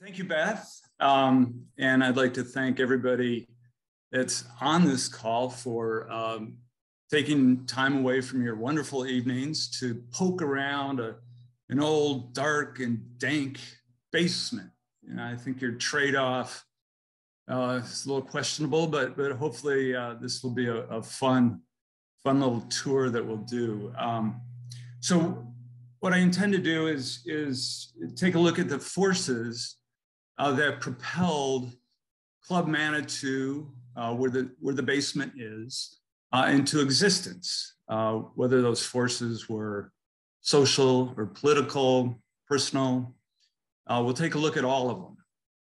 Thank you, Beth. And I'd like to thank everybody that's on this call for taking time away from your wonderful evenings to poke around an old, dark, and dank basement. And I think your trade-off is a little questionable, but hopefully this will be a fun little tour that we'll do. So what I intend to do is take a look at the forces that propelled Club Manitou, where the basement is, into existence, whether those forces were social or political, personal. We'll take a look at all of them,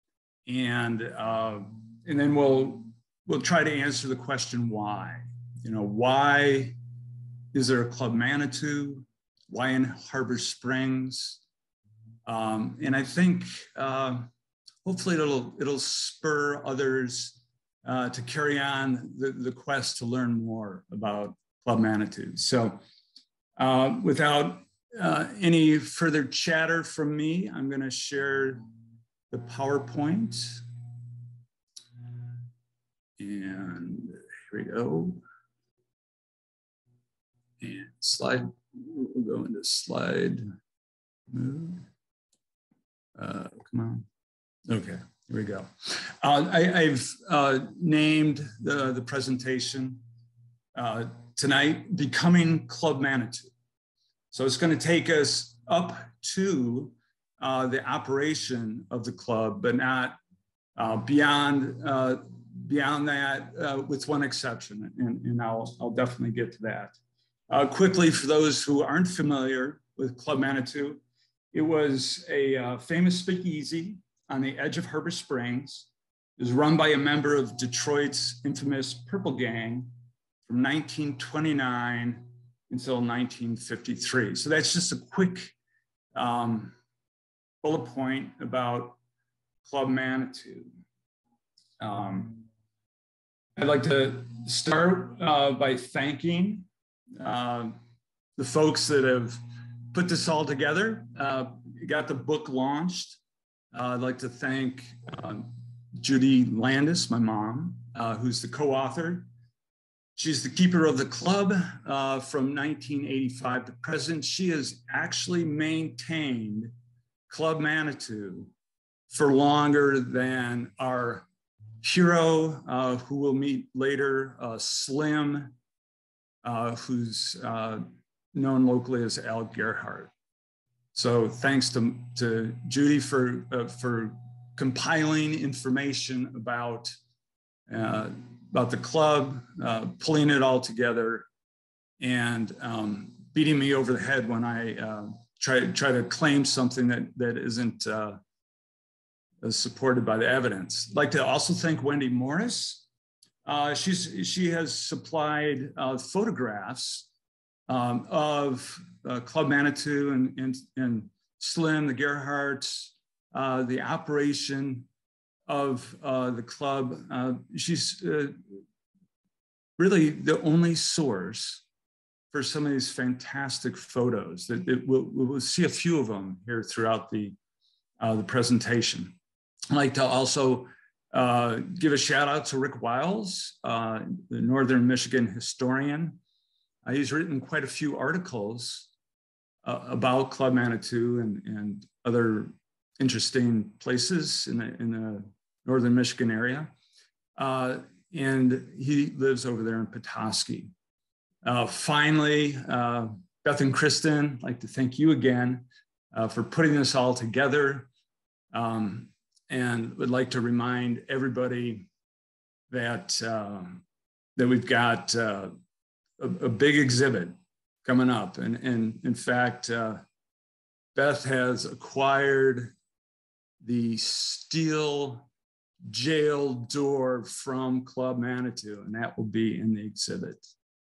and then we'll try to answer the question why. You know, why is there a Club Manitou? Why in Harbor Springs? And I think hopefully it'll spur others to carry on the quest to learn more about Club Manitou. So without any further chatter from me, I'm going to share the PowerPoint. And here we go. And slide, we'll go into slide mode. Come on. Okay, here we go. I've named the presentation tonight, Becoming Club Manitou. So it's going to take us up to the operation of the club, but not beyond that, with one exception, and I'll definitely get to that. Quickly, for those who aren't familiar with Club Manitou, it was a famous speakeasy on the edge of Harbor Springs. It was run by a member of Detroit's infamous Purple Gang from 1929 until 1953. So that's just a quick bullet point about Club Manitou. I'd like to start by thanking the folks that have put this all together, got the book launched. I'd like to thank Judy Landis, my mom, who's the co-author. She's the keeper of the club from 1985 to present. She has actually maintained Club Manitou for longer than our hero, who we'll meet later, Slim, who's known locally as Al Gerhart. So thanks to Judy for compiling information about the club, pulling it all together, and beating me over the head when I try to claim something that isn't supported by the evidence. I'd like to also thank Wendy Morris. She has supplied photographs of Club Manitou and Slim, the Gerharts, the operation of the club. She's really the only source for some of these fantastic photos. We'll see a few of them here throughout the presentation. I'd like to also give a shout out to Rick Wiles, the Northern Michigan historian. He's written quite a few articles about Club Manitou and other interesting places in the Northern Michigan area. And he lives over there in Petoskey. Finally, Beth and Kristen, I'd like to thank you again for putting this all together. And would like to remind everybody that we've got a big exhibit coming up. And in fact, Beth has acquired the steel jail door from Club Manitou, and that will be in the exhibit.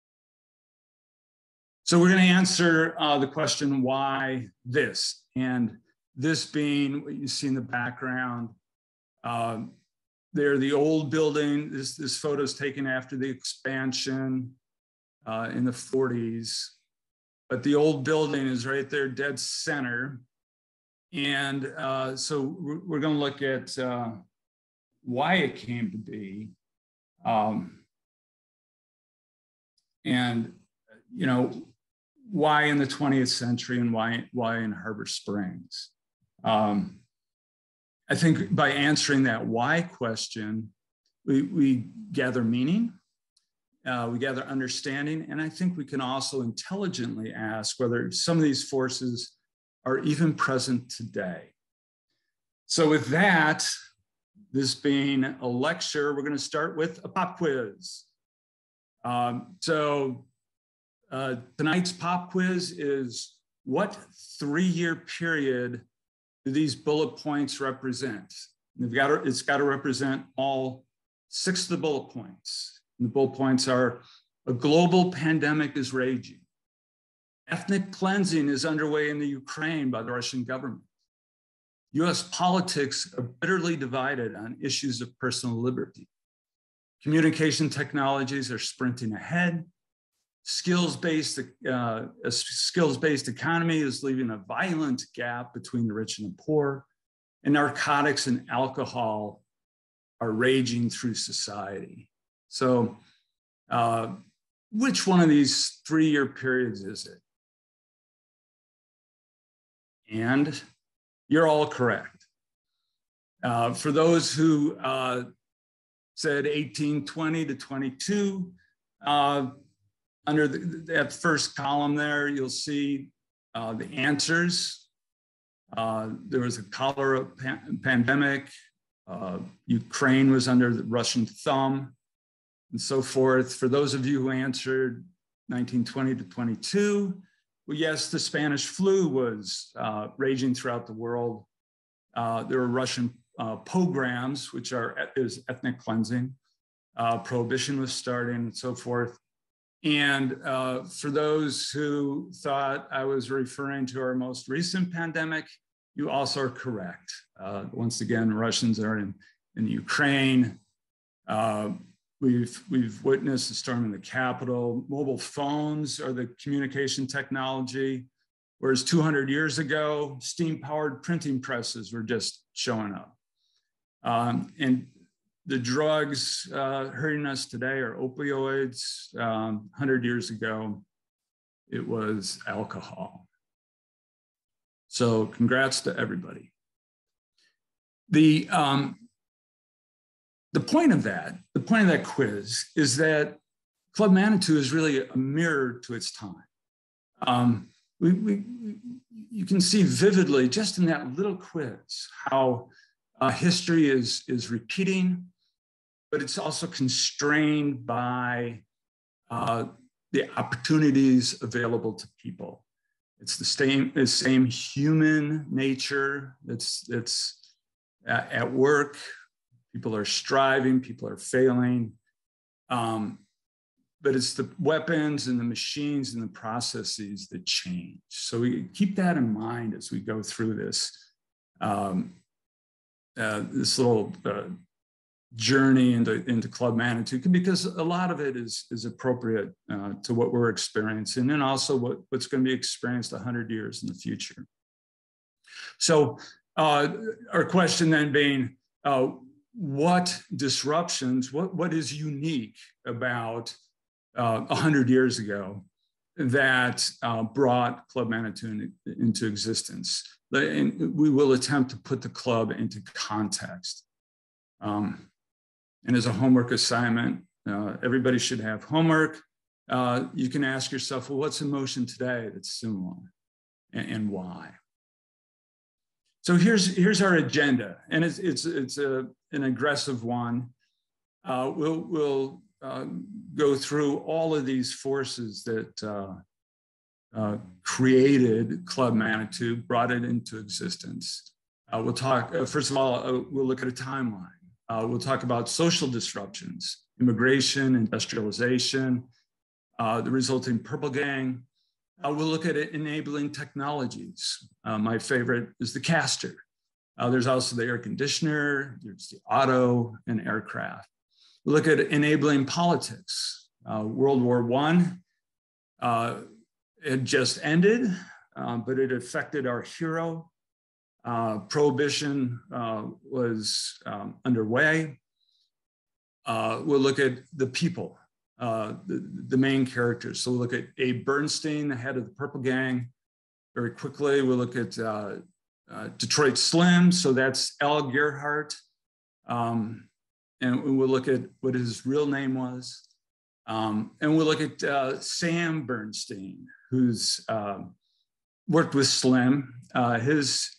So we're going to answer the question, why this? And this being what you see in the background, they're the old building. This photo is taken after the expansion in the 40s. But the old building is right there, dead center. And so we're going to look at why it came to be, and why in the 20th century and why in Harbor Springs. I think by answering that why question, we gather meaning, we gather understanding, and I think we can also intelligently ask whether some of these forces are even present today. So with that, this being a lecture, we're going to start with a pop quiz. Tonight's pop quiz is, what 3-year period do these bullet points represent? It's got to represent all 6 of the bullet points. And the bullet points are: a global pandemic is raging. Ethnic cleansing is underway in the Ukraine by the Russian government. US politics are bitterly divided on issues of personal liberty. Communication technologies are sprinting ahead. A skills-based economy is leaving a violent gap between the rich and the poor. And narcotics and alcohol are raging through society. So which one of these 3-year periods is it? And you're all correct. For those who said 1820 to 22, under that first column there, you'll see the answers. There was a cholera pandemic. Ukraine was under the Russian thumb, and so forth. For those of you who answered 1920 to 22, well, yes, the Spanish flu was raging throughout the world. There were Russian pogroms, which is ethnic cleansing. Prohibition was starting, and so forth. And for those who thought I was referring to our most recent pandemic, you also are correct. Once again, Russians are in Ukraine. We've witnessed the storm in the Capitol. Mobile phones are the communication technology, whereas 200 years ago, steam-powered printing presses were just showing up. And the drugs hurting us today are opioids. 100 years ago, it was alcohol. So congrats to everybody. The point of that quiz is that Club Manitou is really a mirror to its time. You can see vividly just in that little quiz how history is repeating, but it's also constrained by the opportunities available to people. It's the same human nature that's at work. People are striving, people are failing, but it's the weapons and the machines and the processes that change. So we keep that in mind as we go through this little journey into Club Manitou, because a lot of it is appropriate to what we're experiencing, and also what's going to be experienced 100 years in the future. So our question then being, what disruptions, what is unique about 100 years ago that brought Club Manitou into existence? And we will attempt to put the club into context. And as a homework assignment, everybody should have homework. You can ask yourself, well, what's in motion today that's similar, and why? So here's our agenda, and it's an aggressive one. We'll go through all of these forces that created Club Manitou, brought it into existence. We'll talk, first of all, we'll look at a timeline. We'll talk about social disruptions, immigration, industrialization, the resulting purple gang. We'll look at enabling technologies. My favorite is the caster. There's also the air conditioner, there's the auto and aircraft. We'll look at enabling politics. World War I had just ended, but it affected our hero. Prohibition was underway. We'll look at the people, the main characters. So we'll look at Abe Bernstein, the head of the Purple Gang. Very quickly, we'll look at Detroit Slim. So that's Al Gerhart. And we'll look at what his real name was. And we'll look at Sam Bernstein, who's worked with Slim. His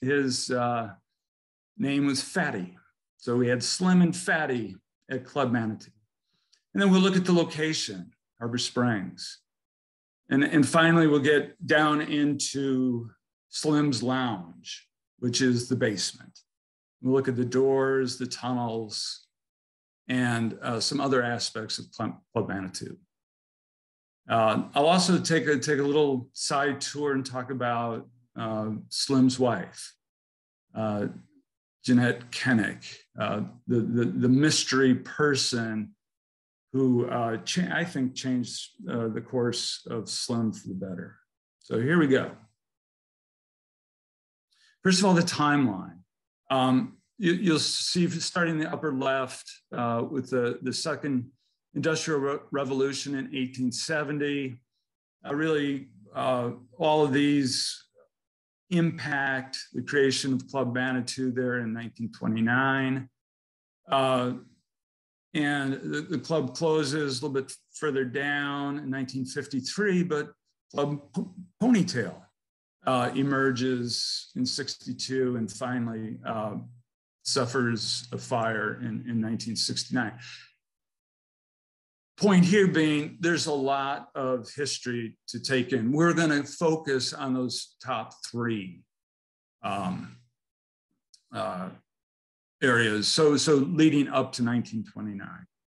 name was Fatty. So we had Slim and Fatty at Club Manitou. And then we'll look at the location, Harbor Springs. And finally, we'll get down into Slim's Lounge, which is the basement. We'll look at the doors, the tunnels, and some other aspects of Club Manitou. I'll also take a little side tour and talk about Slim's wife, Jeanette Kennick, the mystery person who I think changed the course of Slim for the better. So here we go. First of all, the timeline. You'll see, starting in the upper left with the second Industrial Revolution in 1870, really all of these impact the creation of Club Manitou there in 1929. And the club closes a little bit further down in 1953, but Club Ponytail emerges in 62 and finally suffers a fire in 1969. Point here being, there's a lot of history to take in. We're going to focus on those top three areas. So leading up to 1929.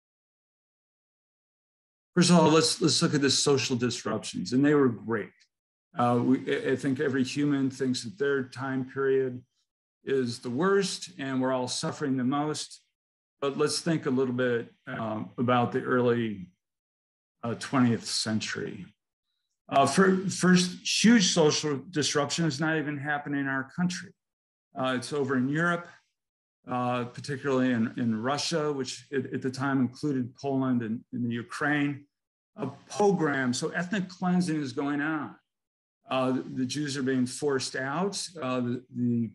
First of all, let's look at the social disruptions, and they were great. I think every human thinks that their time period is the worst, and we're all suffering the most. But let's think a little bit about the early 20th century. First, huge social disruption is not even happening in our country. It's over in Europe, particularly in Russia, which at the time included Poland and the Ukraine. A pogrom, so ethnic cleansing is going on. The Jews are being forced out. The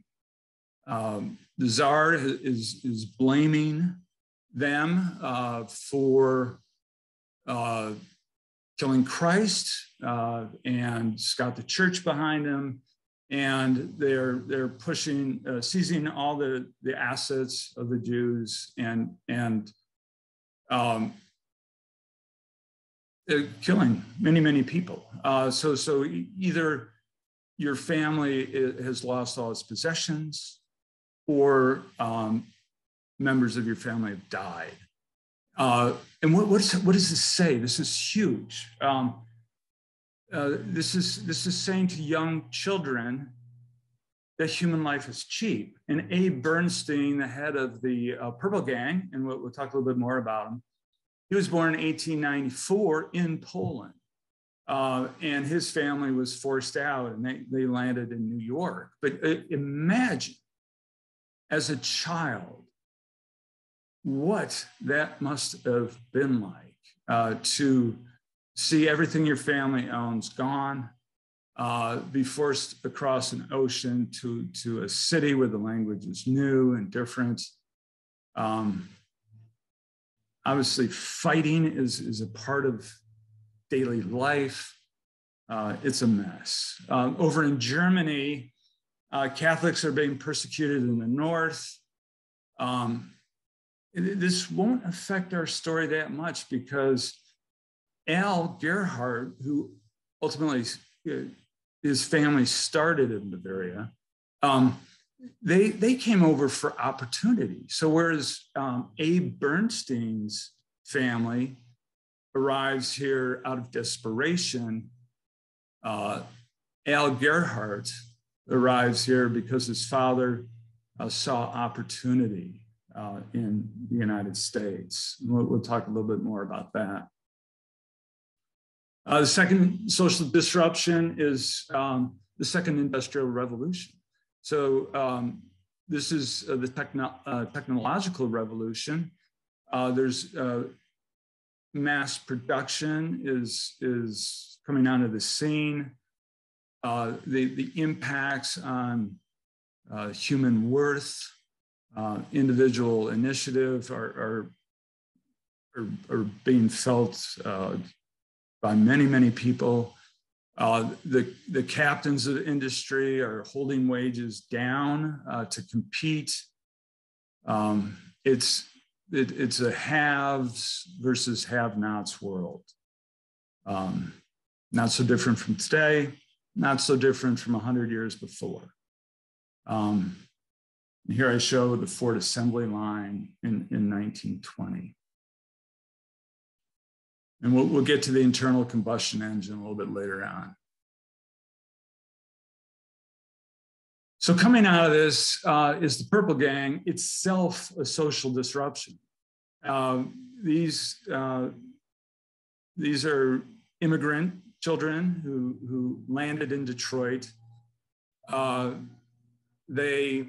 Tsar is blaming them for killing Christ, and it's got the church behind him, and they're pushing, seizing all the assets of the Jews and killing many people. So either your family has lost all its possessions, or members of your family have died. And what does this say? This is huge. This is saying to young children that human life is cheap. And Abe Bernstein, the head of the Purple Gang, and we'll talk a little bit more about him, he was born in 1894 in Poland. And his family was forced out, and they landed in New York. But imagine, as a child, what that must have been like, to see everything your family owns gone, be forced across an ocean to a city where the language is new and different. Obviously, fighting is a part of daily life. It's a mess. Over in Germany, Catholics are being persecuted in the north. This won't affect our story that much because Al Gerhart, who ultimately his family started in Bavaria, they came over for opportunity. So whereas Abe Bernstein's family arrives here out of desperation, Al Gerhart arrives here because his father saw opportunity in the United States. We'll talk a little bit more about that. The second social disruption is the second Industrial Revolution. So this is the technological revolution. There's mass production is coming onto the scene. The impacts on human worth, individual initiative are being felt by many, many people. The captains of the industry are holding wages down to compete. It's a haves versus have-nots world. Not so different from today, not so different from 100 years before. Here I show the Ford assembly line in 1920. And we'll get to the internal combustion engine a little bit later on. So coming out of this is the Purple Gang, itself a social disruption. These are immigrant children who landed in Detroit. They,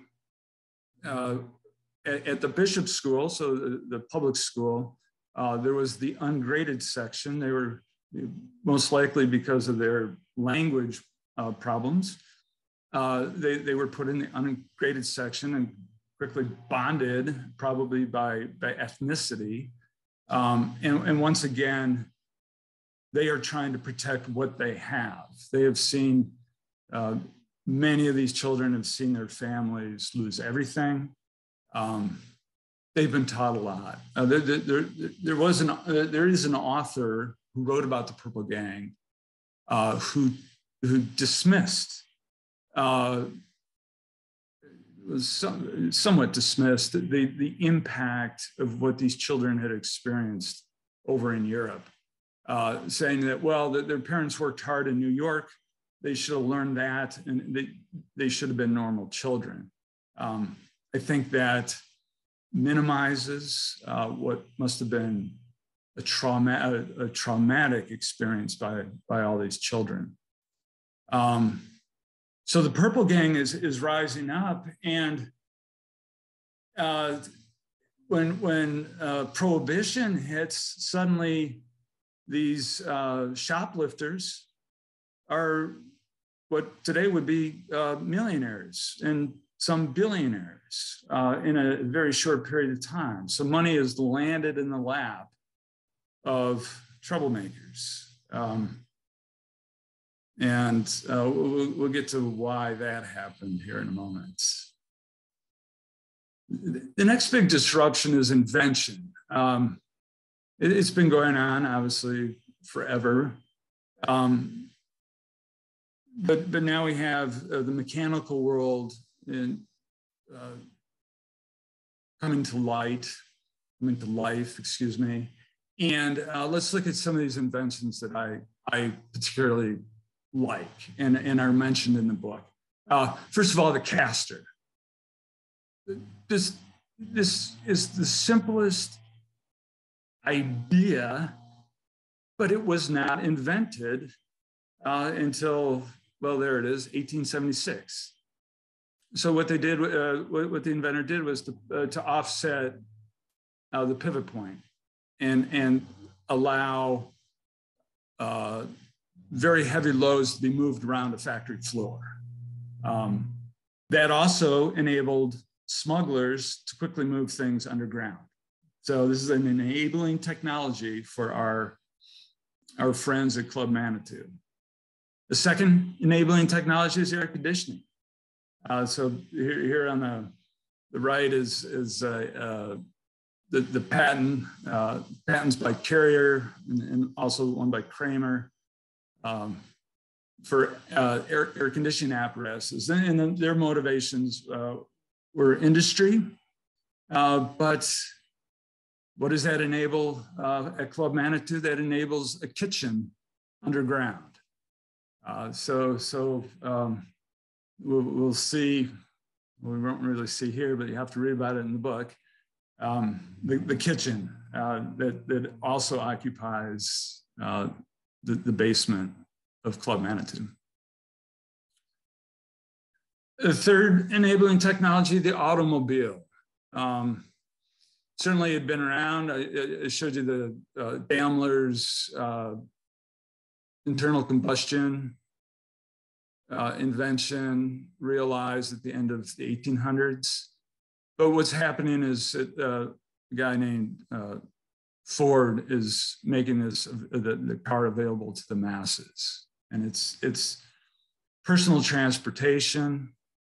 at the Bishop School, so the public school, there was the ungraded section. They were most likely because of their language problems. They were put in the ungraded section and quickly bonded, probably by ethnicity. And once again, they are trying to protect what they have. They have seen, many of these children have seen their families lose everything. They've been taught a lot. There is an author who wrote about the Purple Gang who dismissed, was somewhat dismissed the impact of what these children had experienced over in Europe, saying that, well, that their parents worked hard in New York, they should have learned that, and they should have been normal children. I think that minimizes what must have been a traumatic experience by all these children. So the Purple Gang is rising up, and when Prohibition hits, suddenly these shoplifters are what today would be millionaires and some billionaires in a very short period of time. So money is landed in the lap of troublemakers. We'll get to why that happened here in a moment. The next big disruption is invention. It's been going on, obviously, forever. But now we have the mechanical world coming to life, excuse me. And let's look at some of these inventions that I particularly like and are mentioned in the book. First of all, the caster. This is the simplest idea, but it was not invented until, well, there it is, 1876. So what they did, what the inventor did was to offset the pivot point and allow very heavy loads to be moved around a factory floor. That also enabled smugglers to quickly move things underground. So this is an enabling technology for our friends at Club Manitou. The second enabling technology is air conditioning. So here on the right is the patents by Carrier and also one by Kramer for air conditioning apparatuses. And then their motivations were industry, but what does that enable at Club Manitou? That enables a kitchen underground. We'll see, we won't really see here, but you have to read about it in the book. The kitchen that also occupies the basement of Club Manitou. The third enabling technology, the automobile. Certainly had been around. I showed you the Daimler's internal combustion invention, realized at the end of the 1800s. But what's happening is that a guy named Ford is making the car available to the masses. And it's personal transportation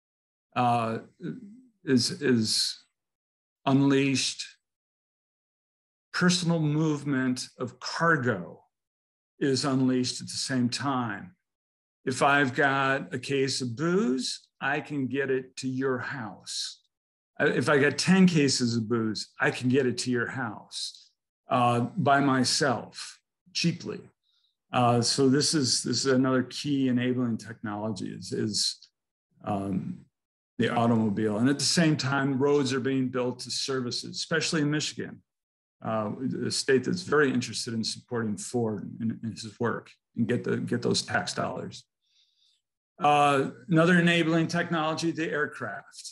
is unleashed. Personal movement of cargo is unleashed at the same time. If I've got a case of booze, I can get it to your house. If I got 10 cases of booze, I can get it to your house by myself cheaply. So this is another key enabling technology is the automobile. And at the same time, roads are being built to services, especially in Michigan, a state that's very interested in supporting Ford in his work and get those tax dollars. Another enabling technology, the aircraft,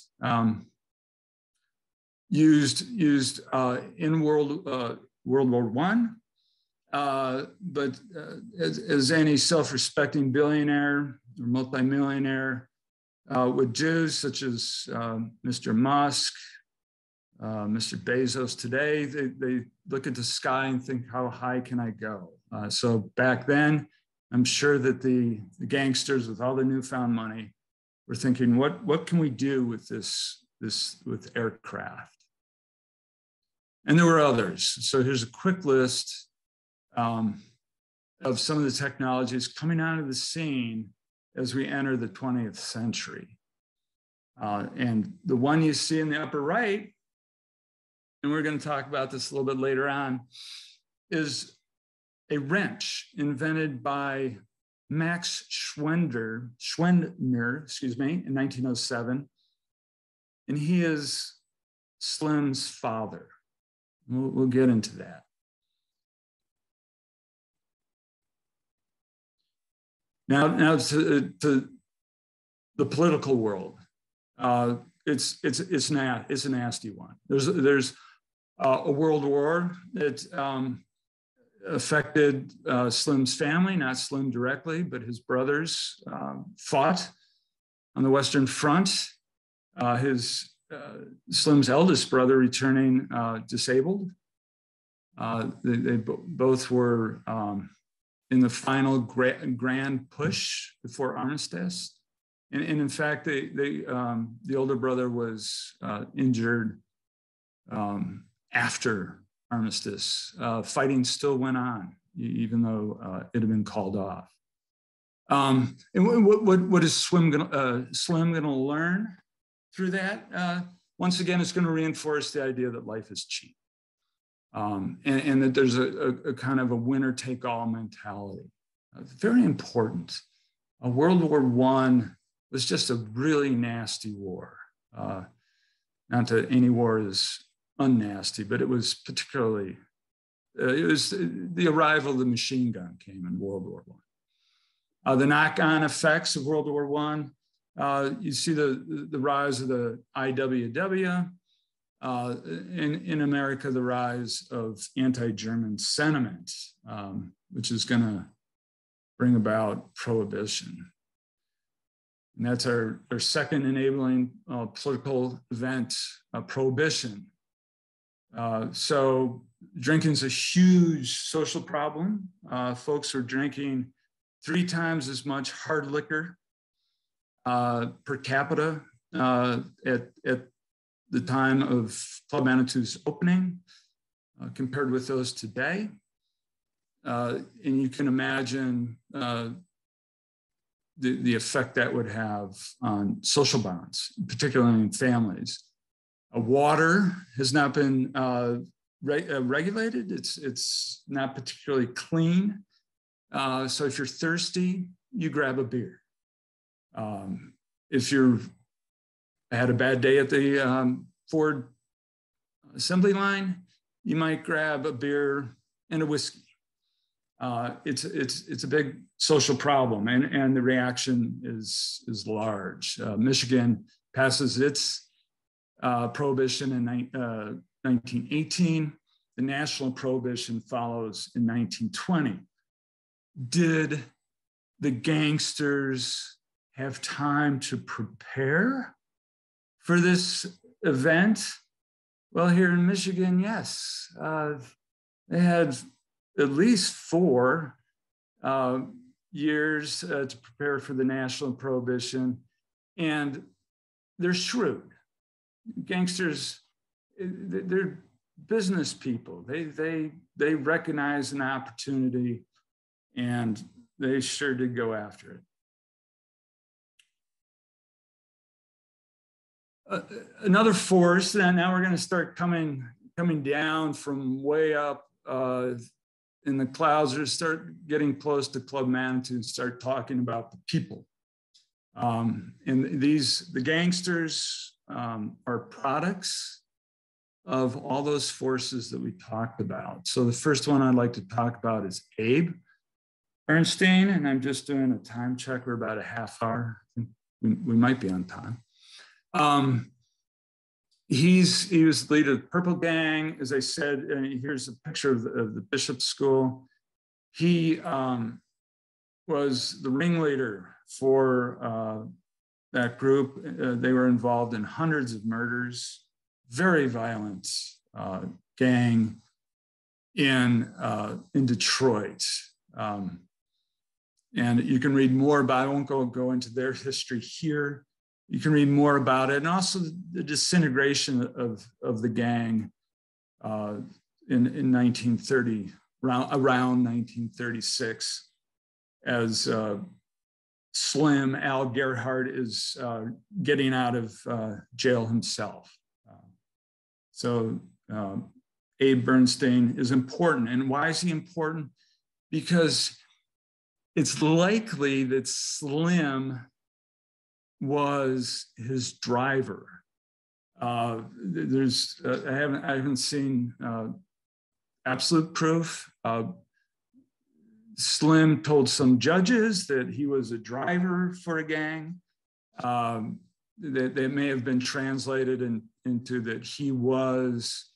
used in World War I, but as any self-respecting billionaire or multimillionaire would do, such as Mr. Musk, Mr. Bezos today, they look at the sky and think, how high can I go? So back then, I'm sure that the gangsters with all their newfound money were thinking, what can we do with with aircraft? And there were others. So here's a quick list of some of the technologies coming out of the scene as we enter the 20th century. And the one you see in the upper right, and we're going to talk about this a little bit later on, is a wrench invented by Max Schwender, in 1907. And he is Slim's father. We'll get into that. Now to the political world. It's a nasty one. There's a world war that affected Slim's family, not Slim directly, but his brothers fought on the Western Front. Slim's eldest brother returning disabled. They both were in the final grand push before armistice. And in fact, the older brother was injured after armistice. Fighting still went on, even though it had been called off. And what is Slim gonna learn through that? Once again, it's gonna reinforce the idea that life is cheap. And that there's a kind of a winner-take-all mentality. Very important. World War I was just a really nasty war. Not that any war is unnasty, but it was particularly, it was the arrival of the machine gun came in World War I. The knock-on effects of World War I, you see the rise of the IWW, in America, the rise of anti-German sentiment, which is going to bring about prohibition. And that's our second enabling political event, prohibition. So drinking's a huge social problem. Folks are drinking 3 times as much hard liquor per capita at the time of Club Manitou's opening compared with those today. And you can imagine the effect that would have on social bonds, particularly in families. Water has not been regulated. It's not particularly clean. So if you're thirsty, you grab a beer. If you're had a bad day at the Ford assembly line, you might grab a beer and a whiskey. it's a big social problem, and the reaction is large. Michigan passes its prohibition in 1918. The national prohibition follows in 1920. Did the gangsters have time to prepare for this event? Well, here in Michigan, yes. They had at least 4 years to prepare for the national prohibition, and they're shrewd. Gangsters, they're business people. They recognize an opportunity, and they sure did go after it. Another force, and now we're going to start coming down from way up in the clouds, or start getting close to Club Manitou and start talking about the people. And the gangsters are products of all those forces that we talked about. So the first one I'd like to talk about is Abe Bernstein, and I'm just doing a time check. We're about a half hour. We might be on time. He was the leader of the Purple Gang, as I said. Here's a picture of the Bishop's School. He was the ringleader for that group. They were involved in hundreds of murders, very violent gang in Detroit. And you can read more about it. I won't go into their history here. You can read more about it, and also the disintegration of the gang in 1930, around 1936, as Slim Al Gerhart is getting out of jail himself. So Abe Bernstein is important. And why is he important? Because it's likely that Slim was his driver. I haven't seen absolute proof. Slim told some judges that he was a driver for a gang. That may have been translated into that he was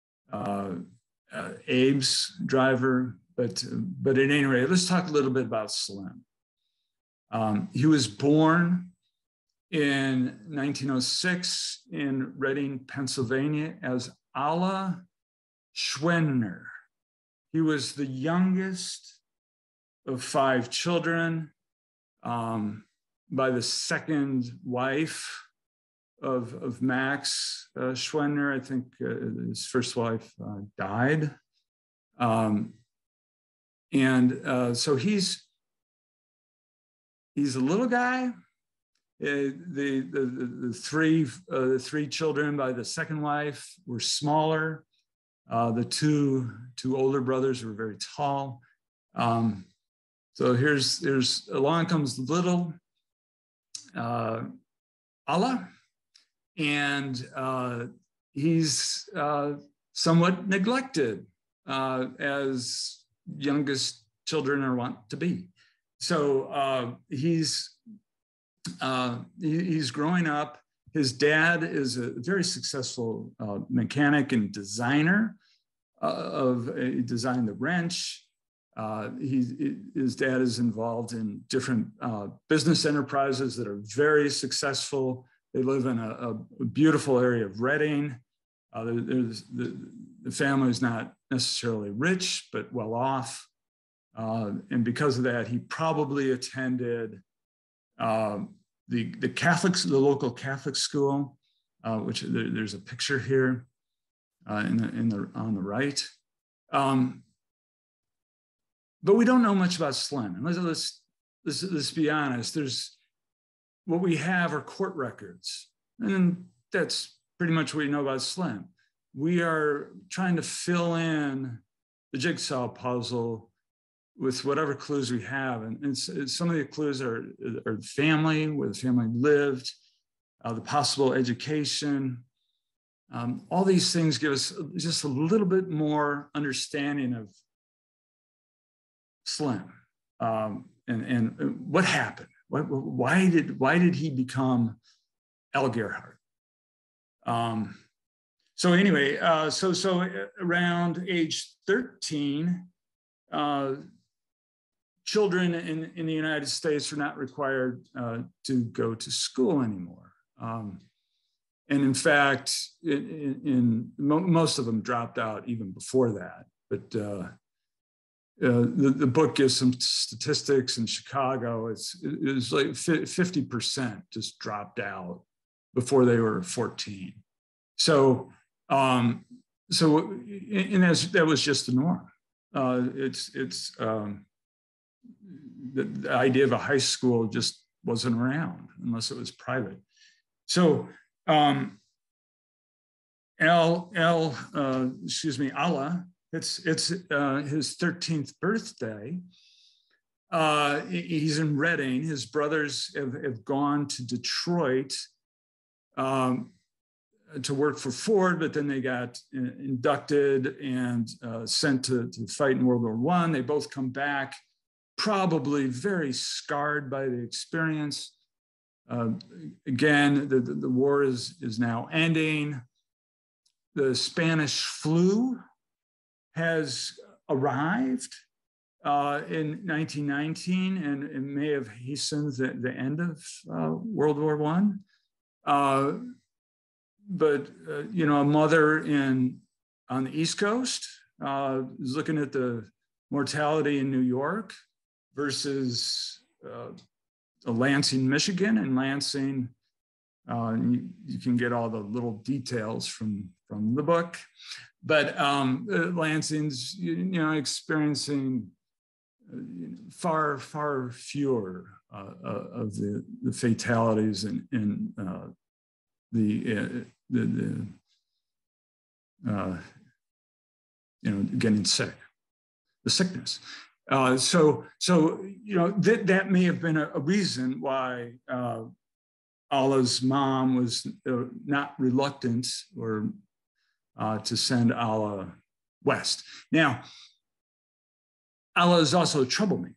Abe's driver. But at any rate, let's talk a little bit about Slim. He was born in 1906 in Reading, Pennsylvania, as Alla Schwenner. He was the youngest of 5 children by the second wife of Max Schwenner. I think his first wife died. So he's a little guy. The three children by the second wife were smaller. The two older brothers were very tall. So here's along comes little Alla, and he's somewhat neglected, as youngest children are wont to be. So he's growing up. His dad is a very successful mechanic and designer. He designed the wrench. His dad is involved in different business enterprises that are very successful. They live in a beautiful area of Reading. The family is not necessarily rich, but well off. And because of that, he probably attended the local Catholic school, which there's a picture here on the right. But we don't know much about Slim. And let's be honest. What we have are court records, and that's pretty much what we know about Slim. We are trying to fill in the jigsaw puzzle with whatever clues we have. And some of the clues are family, where the family lived, the possible education. All these things give us just a little bit more understanding of Slim. And what happened? Why did he become Al Gerhart? So anyway, so around age 13, children in the United States are not required to go to school anymore. And in fact, most of them dropped out even before that. But the book gives some statistics in Chicago. It was like 50% just dropped out before they were 14. So, and that was just the norm. The idea of a high school just wasn't around unless it was private. So, Allah, it's his 13th birthday. He's in Reading. His brothers have gone to Detroit to work for Ford, but then they got inducted and sent to fight in World War I. They both come back, probably very scarred by the experience. Again, the war is now ending. The Spanish flu has arrived in 1919, and it may have hastened the end of World War I. But a mother on the East Coast is looking at the mortality in New York versus Lansing, Michigan, and Lansing. You can get all the little details from the book, but Lansing's experiencing far fewer of the fatalities and getting sick, the sickness. So that may have been a reason why Allah's mom was not reluctant or to send Allah west. Now, Allah is also a troublemaker.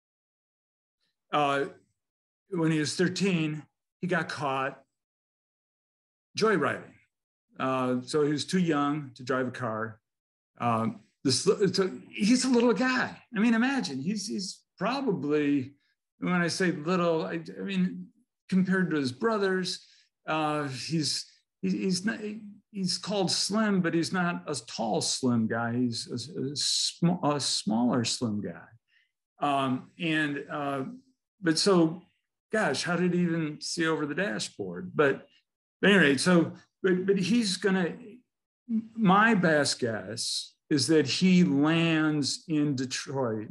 When he was 13, he got caught joyriding. So he was too young to drive a car. He's a little guy. I mean, imagine he's probably, when I say little, I mean compared to his brothers, he's called slim, but he's not a tall slim guy. He's a smaller slim guy. But so, gosh, how did he even see over the dashboard? But anyway, but he's gonna. My best guess is that he lands in Detroit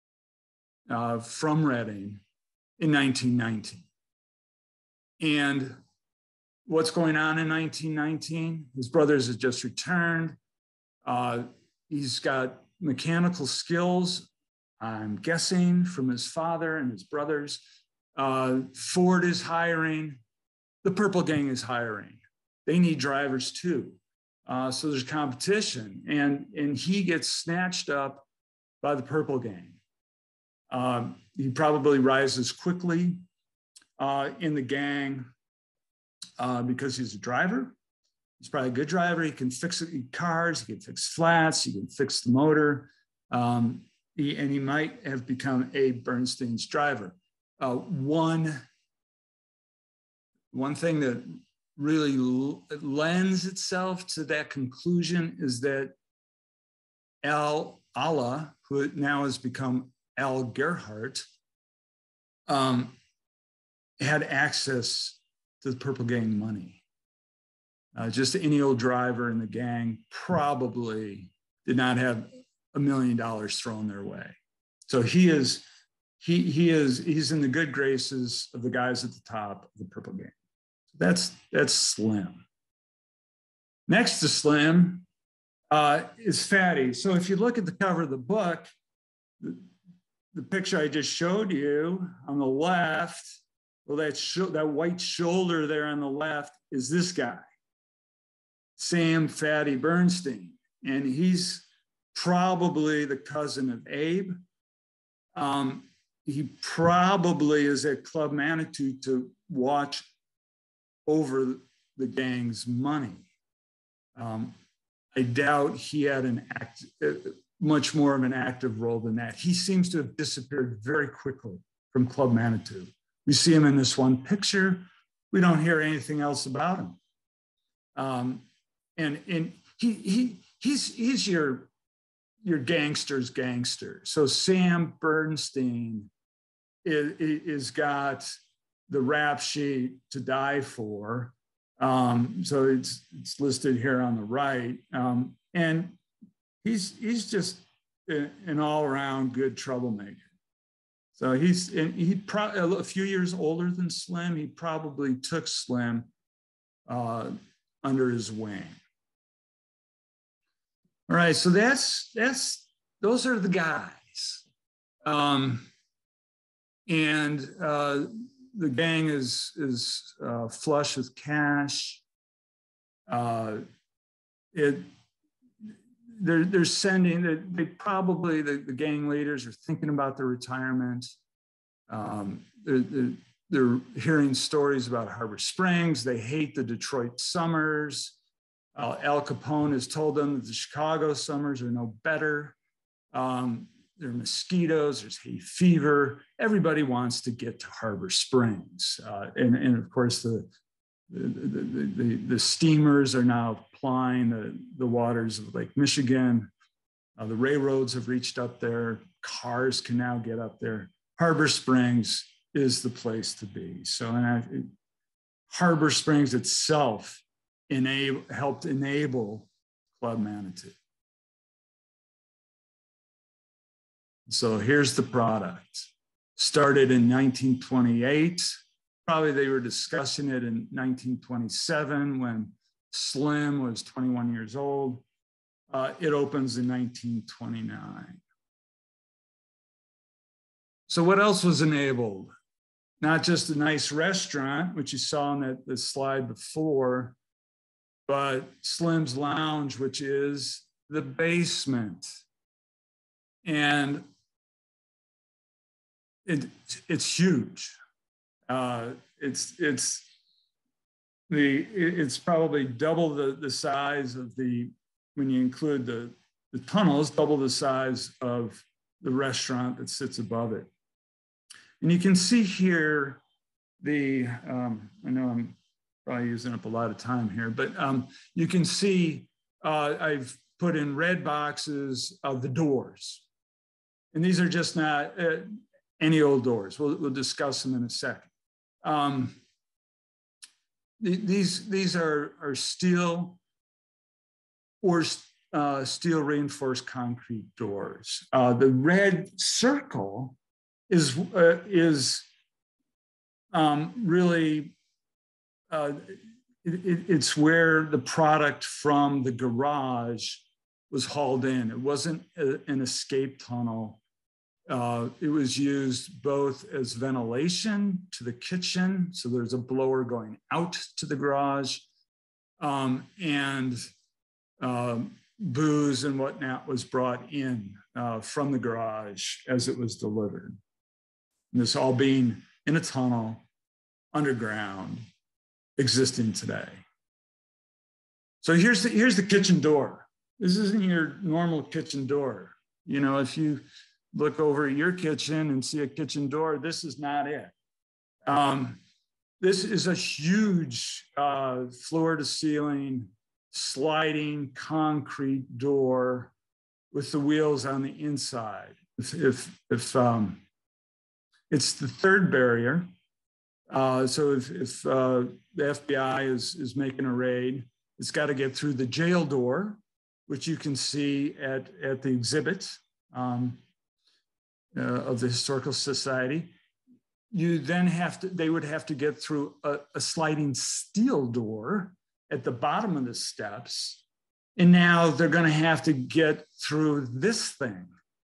from Reading in 1919. And what's going on in 1919? His brothers have just returned. He's got mechanical skills, I'm guessing, from his father and his brothers. Ford is hiring. The Purple Gang is hiring. They need drivers too. So there's competition, and he gets snatched up by the Purple Gang. He probably rises quickly in the gang because he's a driver. He's probably a good driver. He can fix cars, he can fix flats, he can fix the motor. And he might have become Abe Bernstein's driver. One thing that really lends itself to that conclusion is that Allah, who now has become Al Gerhart, had access to the Purple Gang money. Just any old driver in the gang probably did not have $1 million thrown their way. So he's in the good graces of the guys at the top of the Purple Gang. That's Slim. Next to Slim is Fatty. So if you look at the cover of the book, the picture I just showed you on the left, well, that white shoulder there on the left is this guy, Sam Fatty Bernstein. And he's probably the cousin of Abe. He probably is at Club Manitou to watch over the gang's money. I doubt he had much more of an active role than that. He seems to have disappeared very quickly from Club Manitou. We see him in this one picture. We don't hear anything else about him. And he's your gangster's gangster. So Sam Bernstein is got the rap sheet To Die For. So it's listed here on the right. And he's just an all-around good troublemaker. So he probably a few years older than Slim. He probably took Slim under his wing. All right, so those are the guys. The gang is flush with cash. They're sending, the gang leaders are thinking about their retirement. They're hearing stories about Harbor Springs. They hate the Detroit summers. Al Capone has told them that the Chicago summers are no better. There are mosquitoes, there's hay fever. Everybody wants to get to Harbor Springs. And of course, the steamers are now plying the waters of Lake Michigan. The railroads have reached up there. Cars can now get up there. Harbor Springs is the place to be. So Harbor Springs itself helped enable Club Manitou. So here's the product. Started in 1928. Probably they were discussing it in 1927 when Slim was 21 years old. It opens in 1929. So what else was enabled? Not just a nice restaurant, which you saw on the slide before, but Slim's Lounge, which is the basement. And it's huge. It's probably double the size of when you include the tunnels, double the size of the restaurant that sits above it. And you can see here I know I'm probably using up a lot of time here, but you can see I've put in red boxes of the doors. And these are just not any old doors. We'll discuss them in a second. These are steel or steel reinforced concrete doors. The red circle is really it's where the product from the garage was hauled in. It wasn't an escape tunnel. It was used both as ventilation to the kitchen, so there's a blower going out to the garage, and booze and whatnot was brought in from the garage as it was delivered. And this all being in a tunnel, underground, existing today. So here's the kitchen door. This isn't your normal kitchen door. You know, if you look over at your kitchen and see a kitchen door, this is not it. This is a huge floor to ceiling, sliding concrete door with the wheels on the inside. If it's the third barrier. So if the FBI is making a raid, it's got to get through the jail door, which you can see at the exhibit of the Historical Society. You then they would have to get through a sliding steel door at the bottom of the steps. And now they're going to have to get through this thing.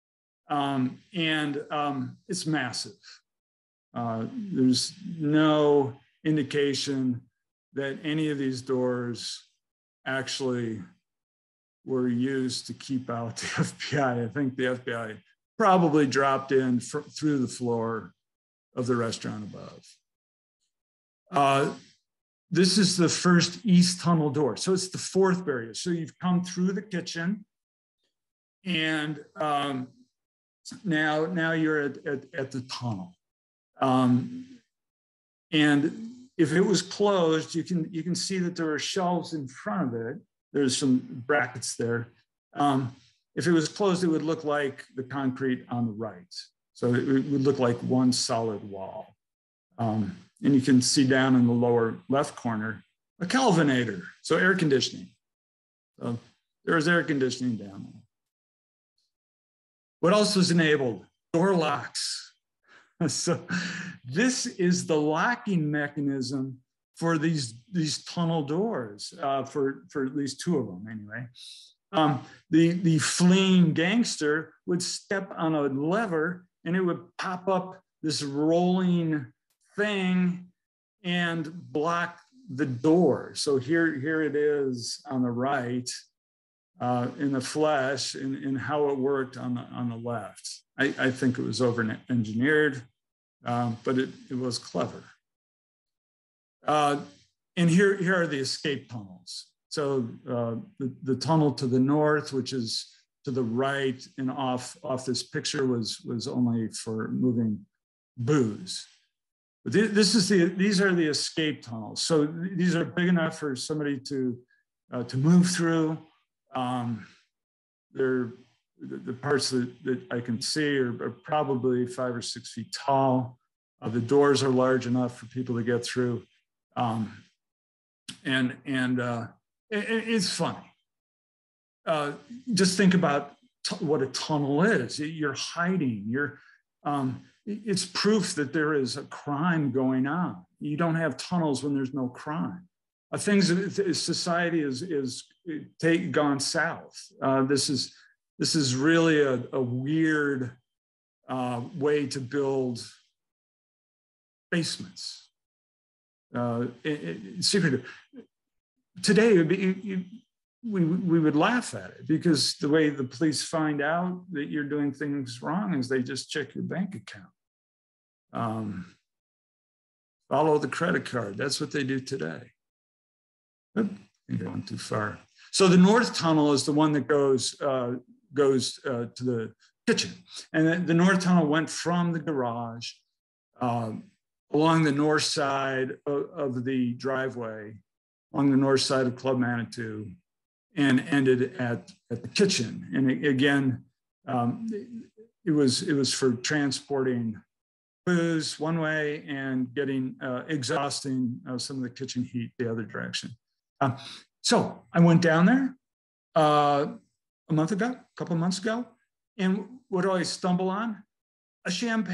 It's massive. There's no indication that any of these doors actually were used to keep out the FBI. I think the FBI probably dropped in through the floor of the restaurant above. This is the first east tunnel door. So it's the fourth barrier. So you've come through the kitchen, and now you're at the tunnel. And if it was closed, you can see that there are shelves in front of it. There's some brackets there. If it was closed, it would look like the concrete on the right. So it would look like one solid wall. And you can see down in the lower left corner, a Kelvinator, so air conditioning. So there's air conditioning down there. What else was enabled? Door locks. So this is the locking mechanism for these tunnel doors, for at least two of them anyway. The fleeing gangster would step on a lever and it would pop up this rolling thing and block the door. So here it is on the right in the flesh, in how it worked on the left. I think it was over-engineered, but it was clever. And here are the escape tunnels. So the tunnel to the north, which is to the right and off this picture, was only for moving booze. But these are the escape tunnels. So these are big enough for somebody to move through. They're the parts that I can see are probably 5 or 6 feet tall. The doors are large enough for people to get through. And it's funny. Just think about what a tunnel is. You're hiding. It's proof that there is a crime going on. You don't have tunnels when there's no crime. Society is gone south. This is really a weird way to build basements. Secretive. Today, we would laugh at it, because the way the police find out that you're doing things wrong is they just check your bank account. Follow the credit card. That's what they do today. I think I went too far. So the north tunnel is the one that goes to the kitchen. And the north tunnel went from the garage along the north side of the driveway, along the north side of Club Manitou, and ended at the kitchen. And again, it was for transporting booze one way and getting exhausting some of the kitchen heat the other direction. So I went down there a couple months ago, and what do I stumble on? A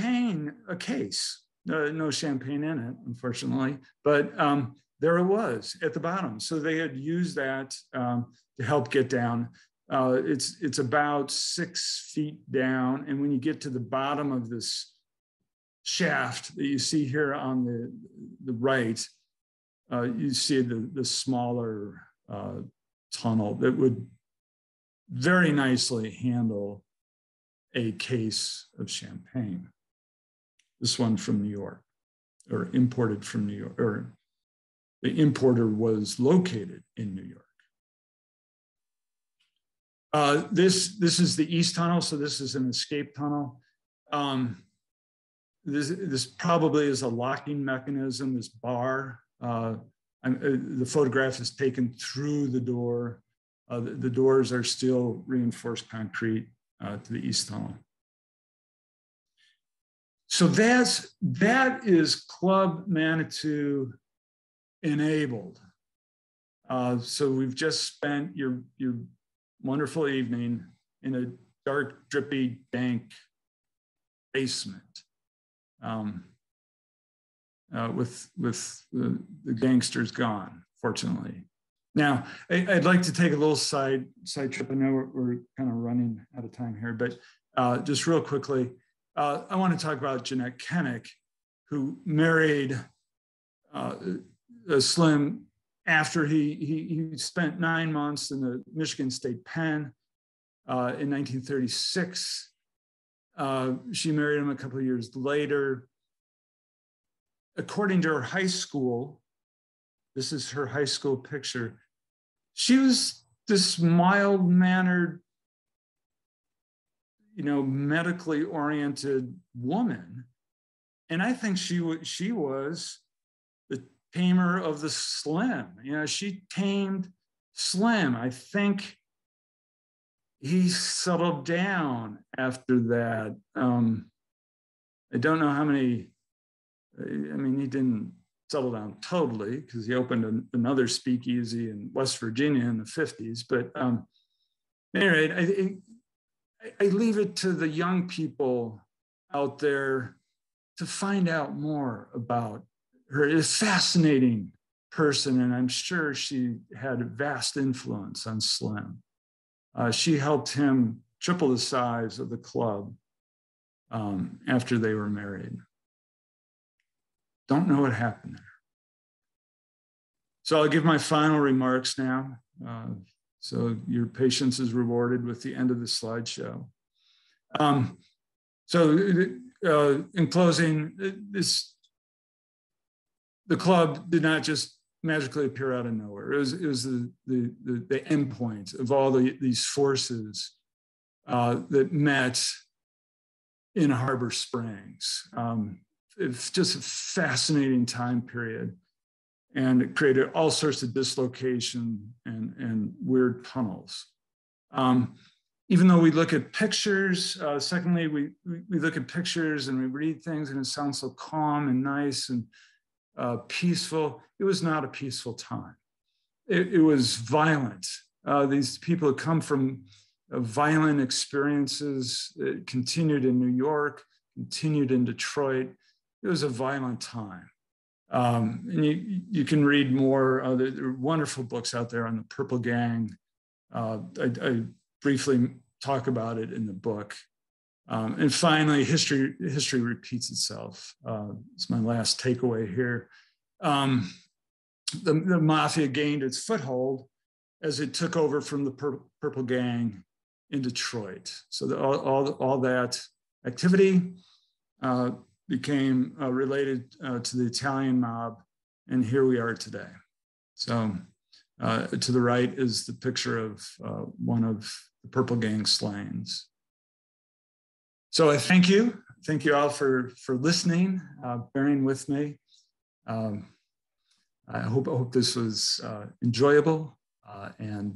case. No champagne in it, unfortunately, but there it was at the bottom. So they had used that to help get down. It's about 6 feet down, and when you get to the bottom of this shaft that you see here on the right, you see the smaller tunnel that would very nicely handle a case of champagne. This one from New York, or imported from New York, or the importer was located in New York. This is the east tunnel, so this is an escape tunnel. This probably is a locking mechanism, this bar. The photograph is taken through the door. The doors are still reinforced concrete to the east tunnel. So that is Club Manitou enabled. So we've just spent your wonderful evening in a dark, drippy, dank basement with the gangsters gone, fortunately. Now, I'd like to take a little side trip. I know we're kind of running out of time here, but just real quickly, I want to talk about Jeanette Kennick, who married Slim after he spent 9 months in the Michigan State Pen in 1936. She married him a couple of years later. According to her high school, this is her high school picture, she was this mild-mannered, medically oriented woman. And I think she was the tamer of the Slim. She tamed Slim. I think he settled down after that. I don't know how many, he didn't settle down totally because he opened another speakeasy in West Virginia in the 50s. But at any rate, I leave it to the young people out there to find out more about her. It's a fascinating person, and I'm sure she had a vast influence on Slim. She helped him triple the size of the club after they were married. Don't know what happened there. So I'll give my final remarks now. So your patience is rewarded with the end of the slideshow. In closing, the club did not just magically appear out of nowhere. It was the end point of all these forces that met in Harbor Springs. It's just a fascinating time period, and it created all sorts of dislocation and weird tunnels. Even though we look at pictures, secondly, we look at pictures and we read things and it sounds so calm and nice and peaceful. It was not a peaceful time. It was violent. These people had come from violent experiences. It continued in New York, continued in Detroit. It was a violent time. And you can read more. There are wonderful books out there on the Purple Gang. I briefly talk about it in the book. And finally, history repeats itself. It's my last takeaway here. The mafia gained its foothold as it took over from the Purple Gang in Detroit. So all that activity became related to the Italian mob, and here we are today. So to the right is the picture of one of the Purple Gang slayings. So I thank you all for listening, bearing with me. I hope this was enjoyable, and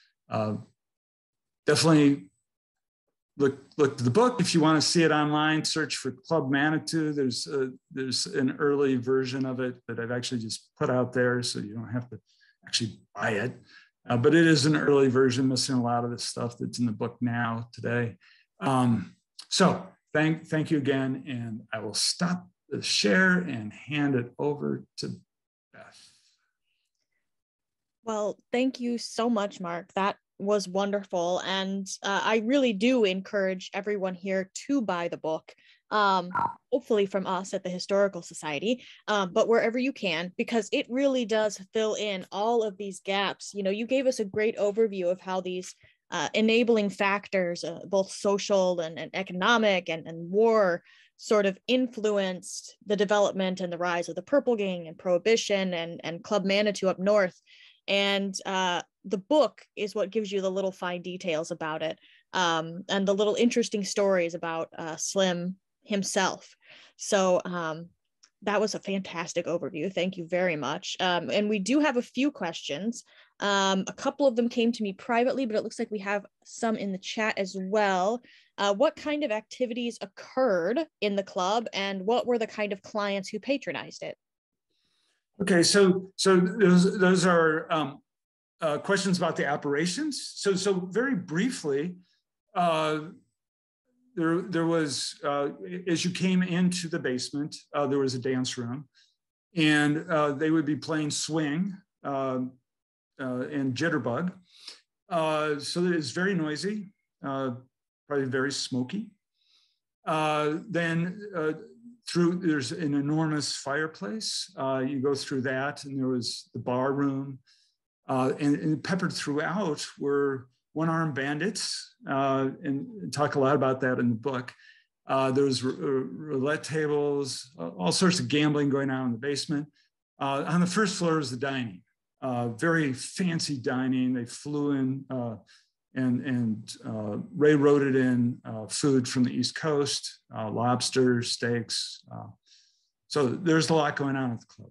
definitely look to the book. If you want to see it online, search for Club Manitou. There's an early version of it that I've actually just put out there, so you don't have to actually buy it. But it is an early version, missing a lot of the stuff that's in the book now today. So thank you again, and I will stop the share and hand it over to Beth. Well, thank you so much, Mark. That was wonderful. And I really do encourage everyone here to buy the book, hopefully from us at the Historical Society, but wherever you can, because it really does fill in all of these gaps. You gave us a great overview of how these enabling factors, both social and economic and war, sort of influenced the development and the rise of the Purple Gang and Prohibition and Club Manitou up north. And the book is what gives you the little fine details about it, and the little interesting stories about Slim himself. So that was a fantastic overview. Thank you very much. And we do have a few questions. A couple of them came to me privately, but it looks like we have some in the chat as well. What kind of activities occurred in the club, and what were the kind of clients who patronized it? Okay, so those are questions about the operations. So very briefly, there was, as you came into the basement, there was a dance room, and they would be playing swing and jitterbug. So it's very noisy, probably very smoky. Then there's an enormous fireplace. You go through that, and there was the bar room, and peppered throughout were one-armed bandits, and talk a lot about that in the book. There was roulette tables, all sorts of gambling going on in the basement. On the first floor was the dining, very fancy dining. They flew in and railroaded in food from the East Coast, lobsters, steaks. So there's a lot going on at the club.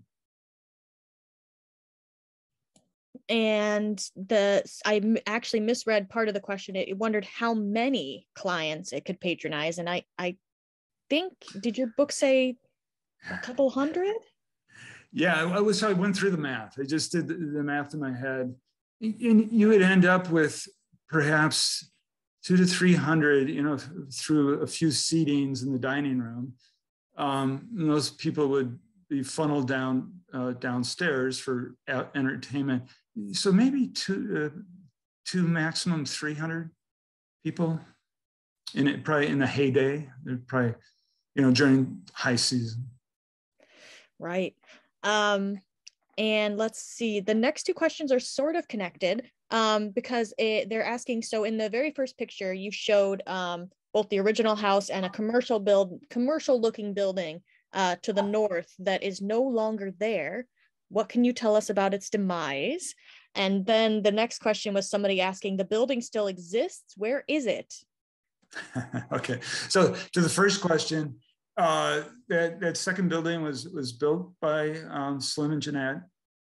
And I actually misread part of the question. It wondered how many clients it could patronize. And I think, did your book say a couple hundred? Yeah, I went through the math. I just did the math in my head. And you would end up with perhaps 200 to 300, through a few seatings in the dining room. And those people would be funneled downstairs for entertainment. So maybe two maximum 300 people probably in the heyday. They're probably, during high season. Right. And let's see, the next two questions are sort of connected because they're asking, so in the very first picture, you showed both the original house and a commercial looking building to the north that is no longer there. What can you tell us about its demise? And then the next question was somebody asking, the building still exists. Where is it? Okay, so to the first question, that second building was built by Slim and Jeanette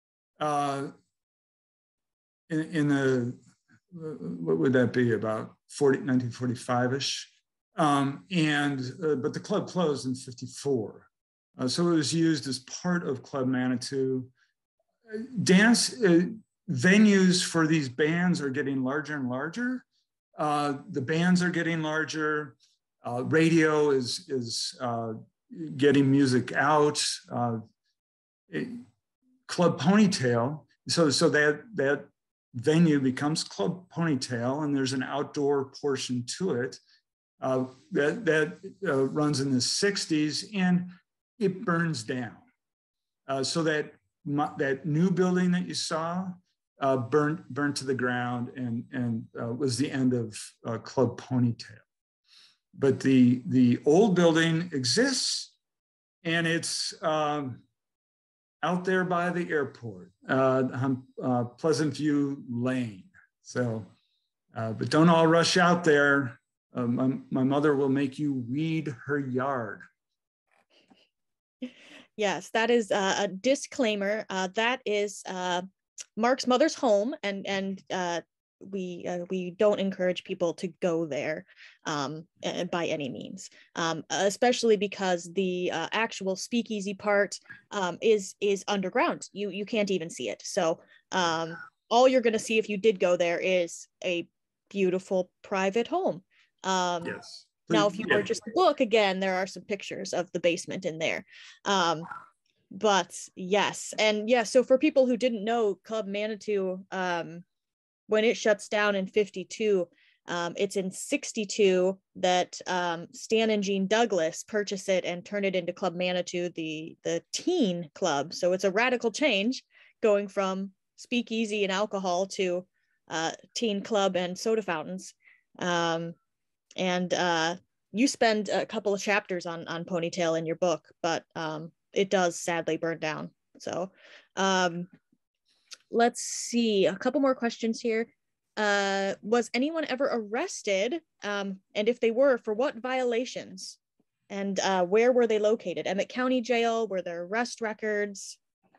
in the, what would that be, about 1945-ish? But the club closed in 54. So it was used as part of Club Manitou. Dance venues for these bands are getting larger and larger. The bands are getting larger. Radio is getting music out. Club Ponytail. So that venue becomes Club Ponytail, and there's an outdoor portion to it that runs in the 60s, and it burns down. So that new building that you saw burnt to the ground and was the end of Club Ponytail. But the old building exists, and it's out there by the airport, Pleasant View Lane. So, but don't all rush out there. My mother will make you weed her yard. Yes, that is a disclaimer. That is Mark's mother's home, and we don't encourage people to go there by any means, especially because the actual speakeasy part is underground. You can't even see it. So all you're going to see if you did go there is a beautiful private home. Yes. Now, if you purchase the book, again, there are some pictures of the basement in there. But yes, and yeah, so for people who didn't know, Club Manitou, when it shuts down in 52, it's in 62 that Stan and Jean Douglas purchase it and turn it into Club Manitou, the teen club. So it's a radical change going from speakeasy and alcohol to teen club and soda fountains. And you spend a couple of chapters on Ponytail in your book, but it does sadly burn down. So let's see, a couple more questions here. Was anyone ever arrested? And if they were, for what violations? And where were they located? Emmett County Jail? Were there arrest records?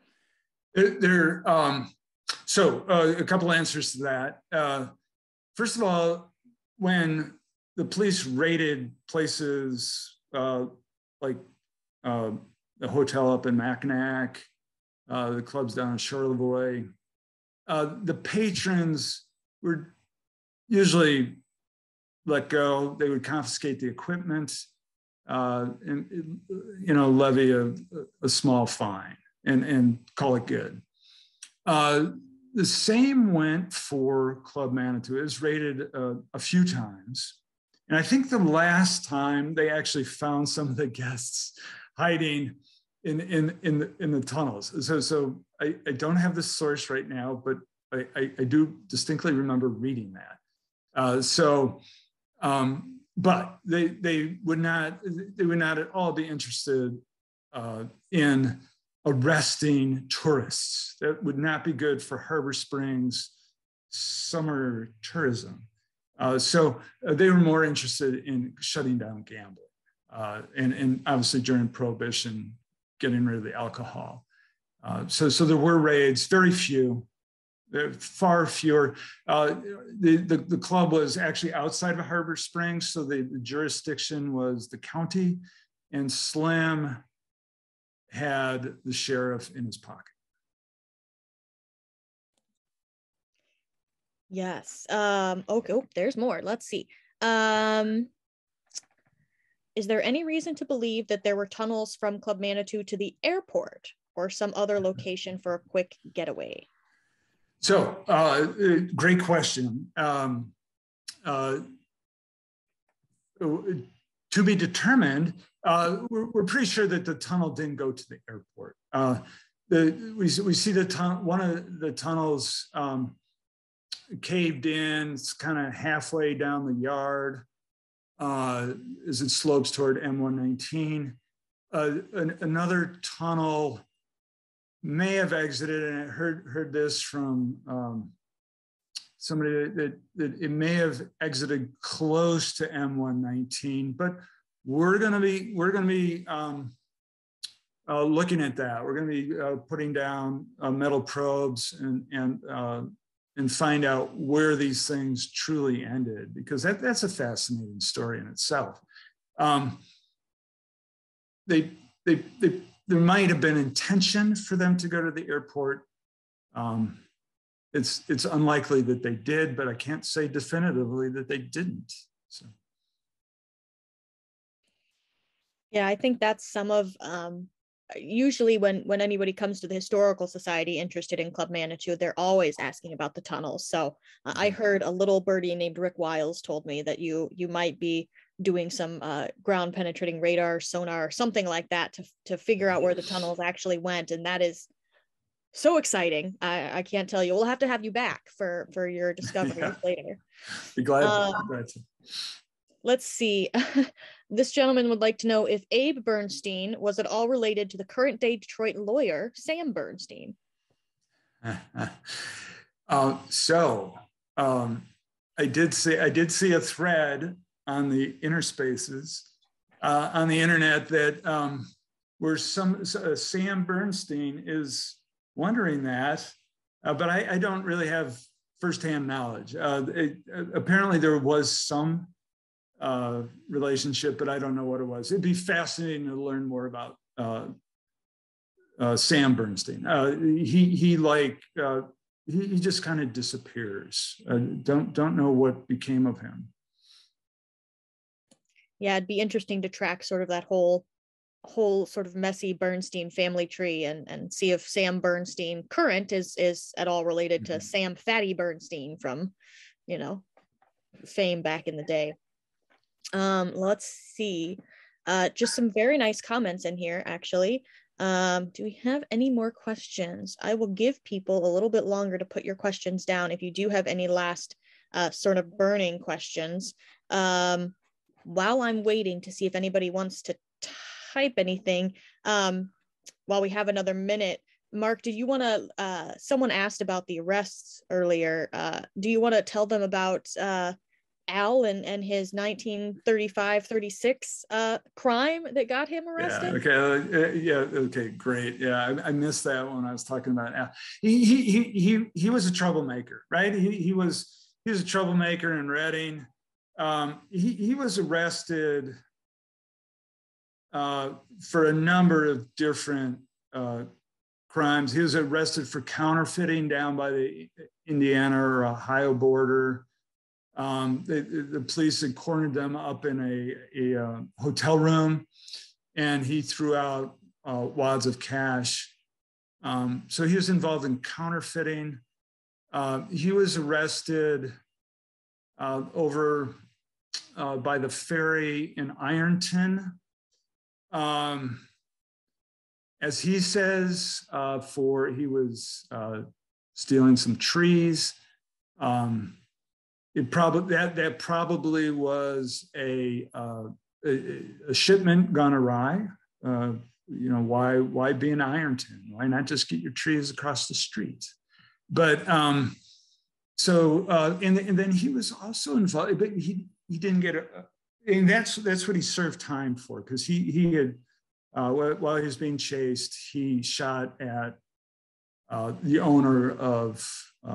So a couple answers to that. First of all, when the police raided places like the hotel up in Mackinac, the clubs down in Charlevoix, the patrons were usually let go. They would confiscate the equipment and levy a small fine and call it good. The same went for Club Manitou. It was raided a few times. And I think the last time they actually found some of the guests hiding in the tunnels. So I don't have the source right now, but I do distinctly remember reading that. but they would not at all be interested in arresting tourists. That would not be good for Harbor Springs summer tourism. So they were more interested in shutting down gambling, and obviously during Prohibition, getting rid of the alcohol. So there were raids, very few, far fewer. The club was actually outside of Harbor Springs, so the jurisdiction was the county, and Slim had the sheriff in his pocket. Yes. Okay. Oh, there's more. Let's see. Is there any reason to believe that there were tunnels from Club Manitou to the airport or some other location for a quick getaway? So, great question. To be determined. We're pretty sure that the tunnel didn't go to the airport. We see one of the tunnels caved in. It's kind of halfway down the yard as it slopes toward M119. Another tunnel may have exited, and I heard this from somebody that it may have exited close to M119, but we're going to be looking at that. We're going to be putting down metal probes and find out where these things truly ended, because that's a fascinating story in itself. There might have been intention for them to go to the airport. It's unlikely that they did, but I can't say definitively that they didn't. So. Yeah, I think that's some of, usually when anybody comes to the Historical Society interested in Club Manitou, they're always asking about the tunnels. So I heard a little birdie named Rick Wiles told me that you might be doing some ground penetrating radar, sonar, something like that to figure out where the tunnels actually went. And that is so exciting. I can't tell you. We'll have to have you back for your discoveries later. Be glad to. Let's see. This gentleman would like to know if Abe Bernstein was at all related to the current day Detroit lawyer, Sam Bernstein. I did see a thread on the interspaces on the internet that where Sam Bernstein is wondering that, but I don't really have firsthand knowledge. Apparently there was some relationship, but I don't know what it was. It'd be fascinating to learn more about Sam Bernstein. He just kind of disappears. Don't know what became of him. Yeah, it'd be interesting to track sort of that whole sort of messy Bernstein family tree and see if Sam Bernstein current is at all related to Sam Fatty Bernstein from, fame back in the day. Let's see. Just some very nice comments in here, actually. Do we have any more questions? I will give people a little bit longer to put your questions down if you do have any last sort of burning questions. While I'm waiting to see if anybody wants to type anything, while we have another minute, Mark, do you want to, someone asked about the arrests earlier. Do you want to tell them about Al and his 1935-36 crime that got him arrested? Yeah, okay, great. Yeah, I missed that when I was talking about Al. He was a troublemaker, right? He was a troublemaker in Reading. He was arrested for a number of different crimes. He was arrested for counterfeiting down by the Indiana or Ohio border. The police had cornered them up in a hotel room, and he threw out wads of cash. So he was involved in counterfeiting. He was arrested over by the ferry in Ironton. As he says, he was stealing some trees. that probably was a shipment gone awry. You know, why be in Ironton? Why not just get your trees across the street? But and then he was also involved, but he didn't get and that's what he served time for, because he had while he was being chased, he shot at the owner of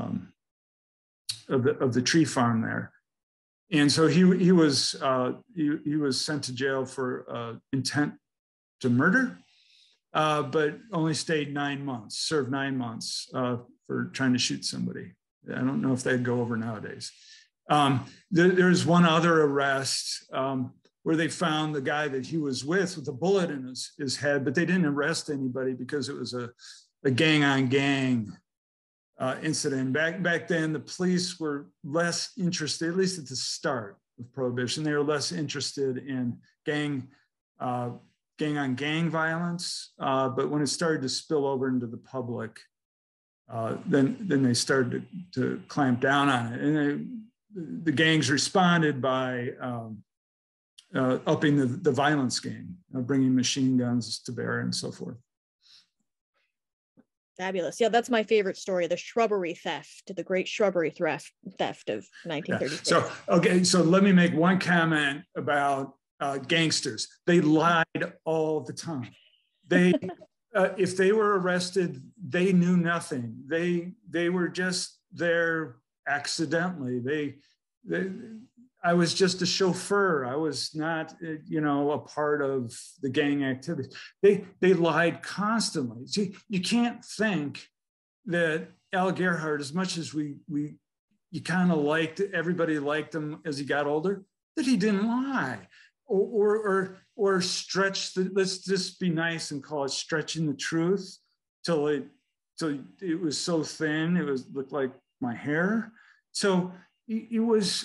the tree farm there, and so he was sent to jail for intent to murder, but only stayed 9 months, served 9 months for trying to shoot somebody. I don't know if they'd go over nowadays. There's one other arrest where they found the guy that he was with a bullet in his head, but they didn't arrest anybody because it was a gang on gang incident. Back then, the police were less interested, at least at the start of Prohibition, they were less interested in gang on gang violence. But when it started to spill over into the public, then they started to clamp down on it. And the gangs responded by upping the violence game, bringing machine guns to bear and so forth. Fabulous. Yeah, that's my favorite story, the shrubbery theft, the great shrubbery theft of 1936. Yeah. So let me make one comment about gangsters. They lied all the time. They, if they were arrested, they knew nothing. They were just there accidentally. I was just a chauffeur. I was not, a part of the gang activity. They lied constantly. See, you can't think that Al Gerhart, as much as you kind of everybody liked him as he got older, that he didn't lie or stretch let's just be nice and call it stretching the truth till it was so thin it looked like my hair. So it was.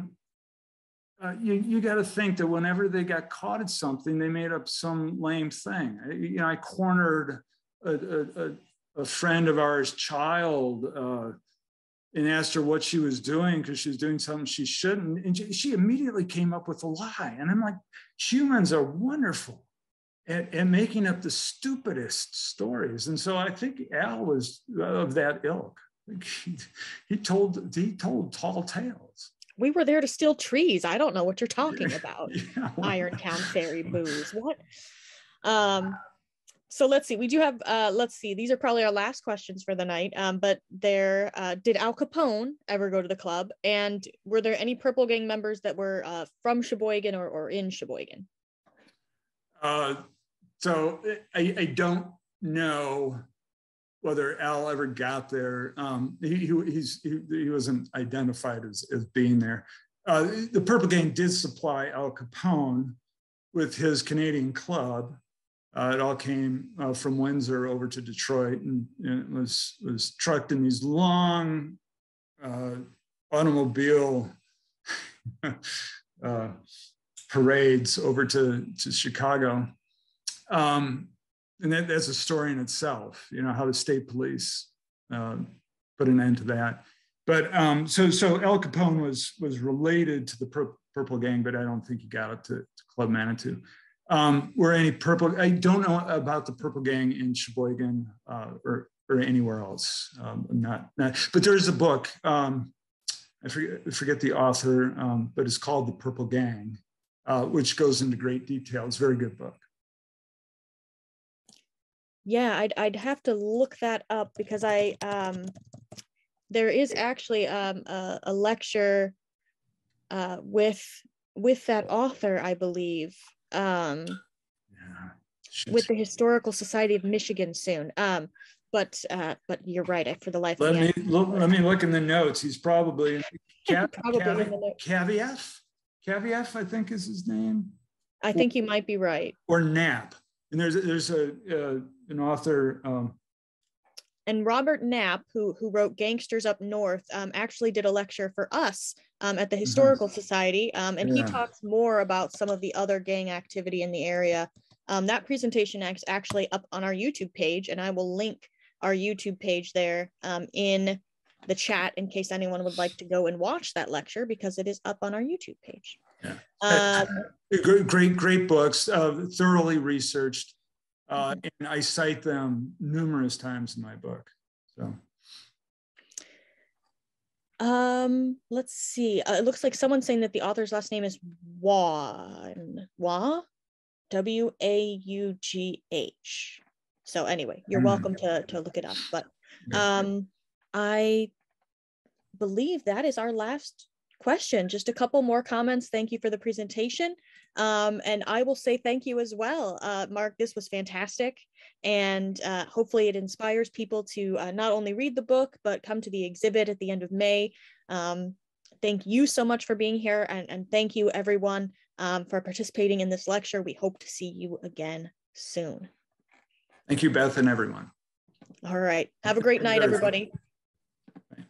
You got to think that whenever they got caught at something, they made up some lame thing. I cornered a friend of ours' child and asked her what she was doing because she was doing something she shouldn't. And she immediately came up with a lie. And I'm like, humans are wonderful at making up the stupidest stories. And so I think Al was of that ilk. He told tall tales. We were there to steal trees. I don't know what you're talking about. Yeah. Irontown Fairy booze. What? So let's see. We do have, these are probably our last questions for the night. But did Al Capone ever go to the club? And were there any Purple Gang members that were from Sheboygan or in Sheboygan? So I don't know whether Al ever got there. He wasn't identified as being there. The Purple Gang did supply Al Capone with his Canadian club. It all came from Windsor over to Detroit, and it was trucked in these long automobile parades over to Chicago. And that's a story in itself, how the state police put an end to that. But so Al Capone was related to the Purple Gang, but I don't think he got it to Club Manitou. Were any I don't know about the Purple Gang in Sheboygan or anywhere else. But there's a book, I forget the author, but it's called The Purple Gang, which goes into great detail. It's a very good book. Yeah, I'd have to look that up because there is actually a lecture with that author, I believe, with the Historical Society of Michigan soon. But you're right. For the life of me, let me look in the notes. He's probably Kavieff. Kavieff, I think is his name. I think you might be right. Or Knapp. And there's an author. And Robert Knapp, who wrote Gangsters Up North, actually did a lecture for us at the Historical Society. And he talks more about some of the other gang activity in the area. That presentation is actually up on our YouTube page, and I will link our YouTube page there in the chat in case anyone would like to go and watch that lecture, because it is up on our YouTube page. Yeah. Great books, thoroughly researched, and I cite them numerous times in my book. So. Let's see. It looks like someone's saying that the author's last name is W-A-U-G-H. So anyway, you're welcome to look it up. But I believe that is our last question. Just a couple more comments. Thank you for the presentation. And I will say thank you as well. Mark, this was fantastic. And hopefully it inspires people to not only read the book, but come to the exhibit at the end of May. Thank you so much for being here. And thank you everyone for participating in this lecture. We hope to see you again soon. Thank you, Beth, and everyone. All right. Have a great night, everybody.